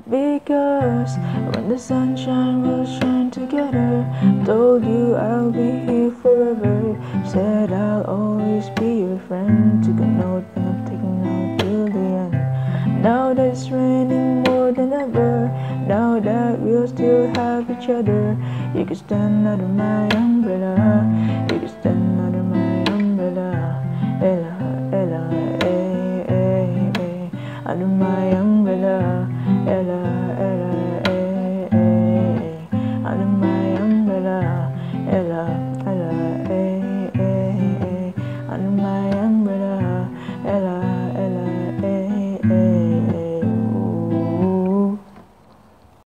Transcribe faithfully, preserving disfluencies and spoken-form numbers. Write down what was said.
Because when the sunshine will shine together, told you I'll be here forever. Said I'll always be your friend. Took a note and I'm taking out till the end. Now that it's raining more than ever, now that we'll still have each other, you can stand under my umbrella. You can stand under my umbrella. Ella, Ella, eh, eh, eh. Under my umbrella. Ella, Ella, eh, eh, eh. Under my umbrella. Ella.